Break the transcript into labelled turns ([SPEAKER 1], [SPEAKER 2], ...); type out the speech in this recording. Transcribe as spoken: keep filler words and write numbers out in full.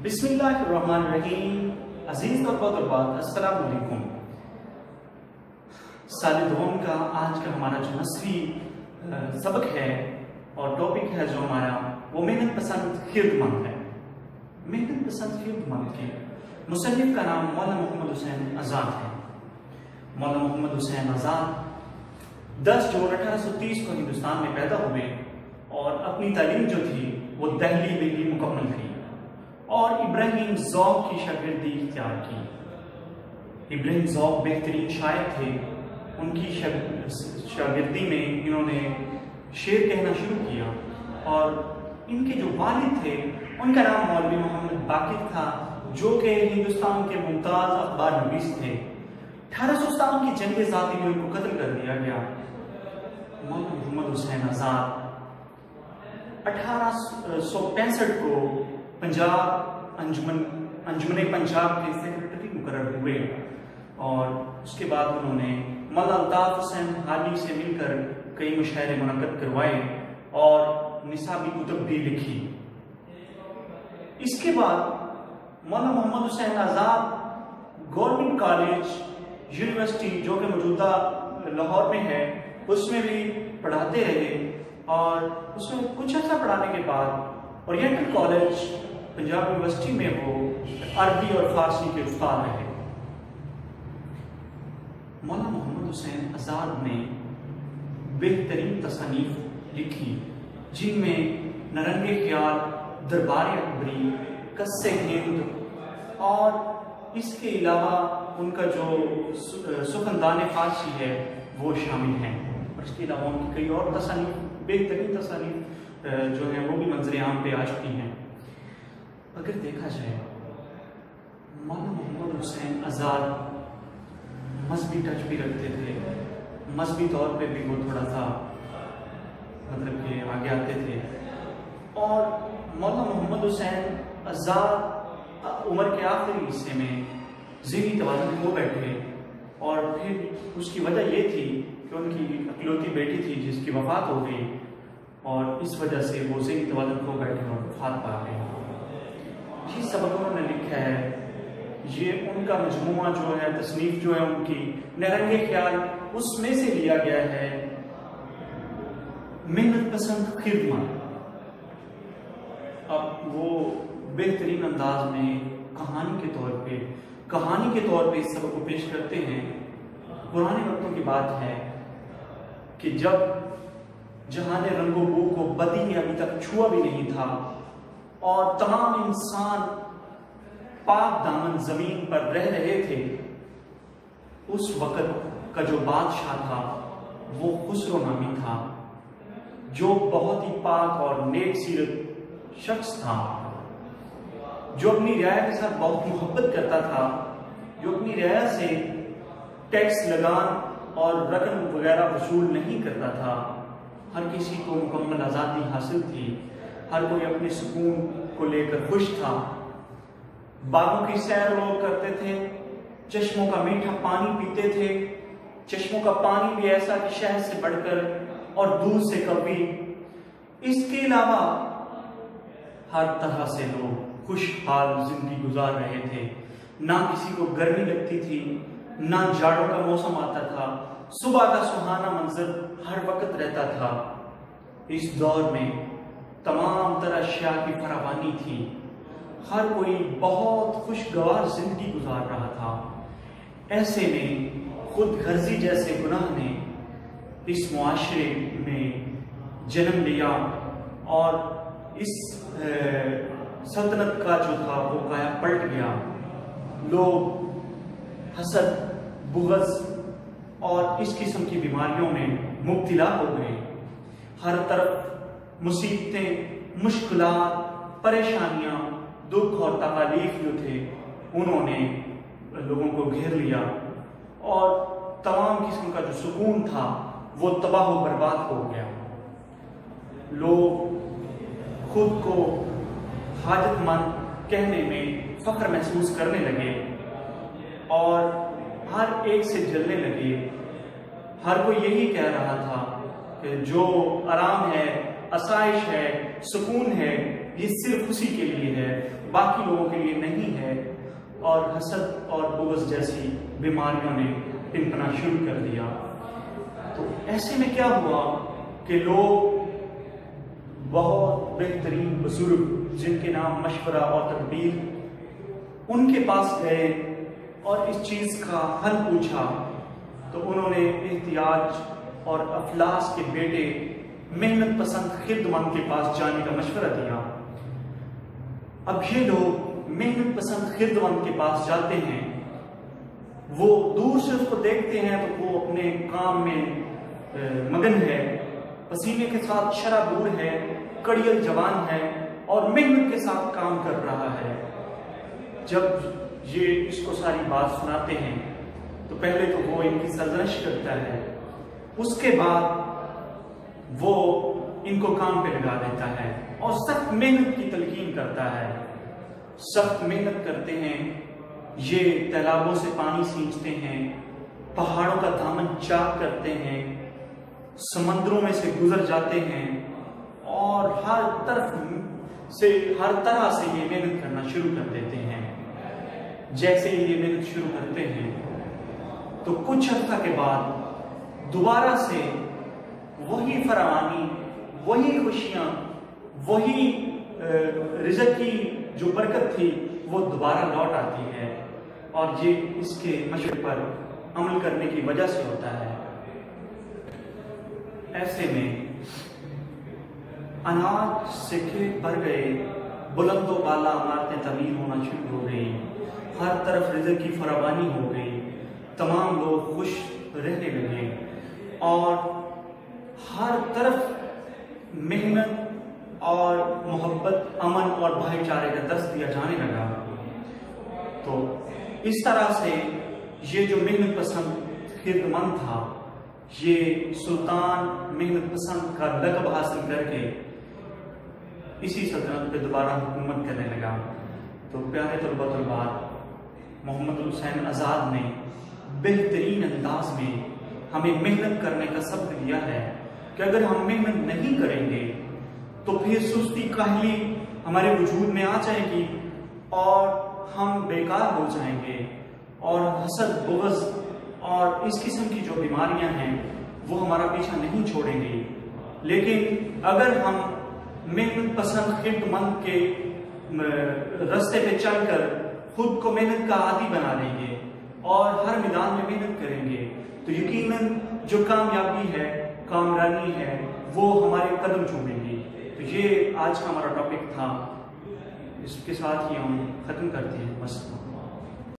[SPEAKER 1] بسم اللہ الرحمن الرحیم. عزیز طلباء طالبات السلام علیکم. سال دوم کا آج کا ہمارا جو نصفی سبق ہے اور ٹاپک ہے جو ہمارا وہ محنت پسند خرد مند ہے. محنت پسند خرد مند کے مصنف کا نام مولانا محمد حسین آزاد ہے. مولانا محمد حسین آزاد دس جون اٹھارہ سو تیس کو ہندوستان میں پیدا ہوئے اور اپنی تعلیم جو تھی وہ دہلی میں ہی مکمل کی اور ابراہیم ذوق کی شاگردی اختیار کی. ابراہیم ذوق بہترین شاعر تھے. ان کی شاگردی میں انہوں نے شعر کہنا شروع کیا اور ان کے جو والد تھے ان کا نام مولوی محمد باقر تھا جو کہ ہندوستان کے ممتاز اخبار نویس تھے. اٹھارہ سو ستاون کی جنگ ذاتی میں ان کو قتل کر دیا گیا. مولانا محمد حسین آزاد اٹھارہ سو پینسٹھ کو پنجاب انجمن انجمن پنجاب کے سیکرٹری مقرر ہوئے اور اس کے بعد انہوں نے مولانا الطاف حسین حالی سے مل کر کئی مشاعرے منعقد کروائے اور نصابی کتب بھی لکھی. اس کے بعد Maulana Mohammad Hussain Azad government college university جو کہ موجودہ لاہور میں ہے اس میں بھی پڑھاتے رہے اور اس میں کچھ عرصہ پڑھانے کے بعد اورینٹل کالج پنجاب یونیورسٹی میں وہ عربی اور فارسی کے استاد رہے. مولانا محمد حسین آزاد نے بہترین تصانیف لکھی جن میں نرنگ خیال، دربار اکبری، قصے ہند اور اس کے علاوہ ان کا جو سخندان فارسی ہے وہ شامل ہیں اور اس کے علاوہ ان کی کئی اور تصانیف بہترین تصانیف جو ہیں وہ بھی منظر عام پہ آ چکی ہیں. اگر دیکھا جائے مولانا محمد حسین آزاد مذہبی ٹچ بھی رکھتے تھے. مذہبی طور پہ بھی وہ تھوڑا سا مطلب کہ آگے آتے تھے اور مولانا محمد حسین آزاد عمر کے آخری حصے میں ذہنی توازن کھو بیٹھے اور پھر اس کی وجہ یہ تھی کہ ان کی اکلوتی بیٹی تھی جس کی وفات ہو گئی اور اس وجہ سے وہ ذہنی توازن کھو بیٹھے اور وفات پا گئے. یہ سبق انہوں نے لکھا ہے. یہ ان کا مجموعہ جو ہے تصنیف جو ہے ان کی نہرنگ خیال اس میں سے لیا گیا ہے محنت پسند خرد مند. اب وہ بہترین انداز میں کہانی کے طور پہ کہانی کے طور پہ اس سبق کو پیش کرتے ہیں. پرانے وقتوں کی بات ہے کہ جب جہان رنگ و بو کو بدی نے ابھی تک چھوا بھی نہیں تھا اور تمام انسان پاک دامن زمین پر رہ رہے تھے، اس وقت کا جو بادشاہ تھا وہ خسرو نامی تھا جو بہت ہی پاک اور نیک سیرت شخص تھا، جو اپنی رعایا کے ساتھ بہت محبت کرتا تھا، جو اپنی رعایا سے ٹیکس لگان اور رقم وغیرہ وصول نہیں کرتا تھا. ہر کسی کو مکمل آزادی حاصل تھی، ہر کوئی اپنے سکون کو لے کر خوش تھا. باغوں کی سیر لوگ کرتے تھے، چشموں کا میٹھا پانی پیتے تھے. چشموں کا پانی بھی ایسا کہ شہد سے بڑھ کر اور دودھ سے قوی. اس کے علاوہ ہر طرح سے لوگ خوشحال زندگی گزار رہے تھے. نہ کسی کو گرمی لگتی تھی، نہ جاڑوں کا موسم آتا تھا. صبح کا سہانا منظر ہر وقت رہتا تھا. اس دور میں تمام طرح اشیاء کی فراوانی تھی. ہر کوئی بہت خوشگوار زندگی گزار رہا تھا. ایسے میں خود غرضی جیسے گناہ نے اس معاشرے میں جنم لیا اور اس سلطنت کا جو تھا وہ کایا پلٹ گیا. لوگ حسد، بغض اور اس قسم کی بیماریوں میں مبتلا ہو گئے. ہر طرف مصیبتیں، مشکلات، پریشانیاں، دکھ اور تکالیف جو تھے انہوں نے لوگوں کو گھیر لیا اور تمام قسم کا جو سکون تھا وہ تباہ و برباد ہو گیا. لوگ خود کو حاجت مند کہنے میں فخر محسوس کرنے لگے اور ہر ایک سے جلنے لگے. ہر کوئی یہی کہہ رہا تھا کہ جو آرام ہے، آسائش ہے، سکون ہے، یہ صرف اسی کے لیے ہے. باقی لوگوں کے لیے نہیں ہے، اور حسد اور بغض جیسی بیماریوں نے پنپنا شروع کر دیا۔ تو ایسے میں کیا ہوا کہ لوگ بہت بہترین بزرگ جن کے نام مشورہ اور تدبیر، ان کے پاس گئے اور اس چیز کا حل پوچھا، تو انہوں نے احتیاج اور افلاس کے بیٹے محنت پسند خردمند کے پاس جانے کا مشورہ دیا۔ اب یہ لوگ محنت پسند خردمند کے پاس جاتے ہیں، وہ دور سے اس کو دیکھتے ہیں تو وہ اپنے کام میں مگن ہے، پسینے کے ساتھ شرابور ہے، کڑیل جوان ہے اور محنت کے ساتھ کام کر رہا ہے۔ جب یہ اس کو ساری بات سناتے ہیں تو پہلے تو وہ ان کی سرزنش کرتا ہے، اس کے بعد وہ ان کو کام پہ لگا دیتا ہے اور سخت محنت کی تلقین کرتا ہے۔ سخت محنت کرتے ہیں، یہ تالابوں سے پانی سینچتے ہیں، پہاڑوں کا دامن چاک کرتے ہیں، سمندروں میں سے گزر جاتے ہیں اور ہر طرف سے ہر طرح سے یہ محنت کرنا شروع کر دیتے ہیں۔ جیسے ہی یہ محنت شروع کرتے ہیں تو کچھ عرصہ کے بعد دوبارہ سے وہی فراوانی، وہی خوشیاں، وہی رزق کی جو برکت تھی وہ دوبارہ لوٹ آتی ہے، اور یہ اس کے مشورے پر عمل کرنے کی وجہ سے ہوتا ہے۔ ایسے میں اناج سے کھیت بھر گئے، بلند و بالا عمارتیں تعمیر ہونا شروع ہو گئی، ہر طرف رزق کی فراوانی ہو گئی، تمام لوگ خوش رہنے لگے اور ہر طرف محنت اور محبت، امن اور بھائی چارے کا درس دیا جانے لگا۔ تو اس طرح سے یہ جو محنت پسند خردمند تھا، یہ سلطان محنت پسند کا لقب حاصل کر کے اسی سلطنت پہ دوبارہ حکومت کرنے لگا۔ تو پیارے طلباء طالبات، محمد الحسین آزاد نے بہترین انداز میں ہمیں محنت کرنے کا سبق دیا ہے کہ اگر ہم محنت نہیں کریں گے تو پھر سستی کاہلی ہمارے وجود میں آ جائے گی اور ہم بیکار ہو جائیں گے، اور حسد، بغض اور اس قسم کی جو بیماریاں ہیں وہ ہمارا پیچھا نہیں چھوڑیں گی۔ لیکن اگر ہم محنت پسند خردمند کے راستے پہ چل کر خود کو محنت کا عادی بنا لیں گے اور ہر میدان میں محنت کریں گے تو یقیناً جو کامیابی ہے، کامرانی ہے، وہ ہمارے قدم چومیں گی۔ تو یہ آج کا ہمارا ٹاپک تھا، اس کے ساتھ ہی ہم ختم کرتے ہیں۔